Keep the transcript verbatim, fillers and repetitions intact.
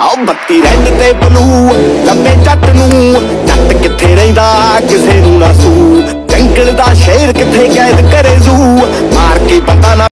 आओ बत्ती रैड ते ब्लू लम्बे जट नू जट किथे रहिंदा किसे नू ना सू जंगल दा शेर किथे कैद करे जू मार के पता ना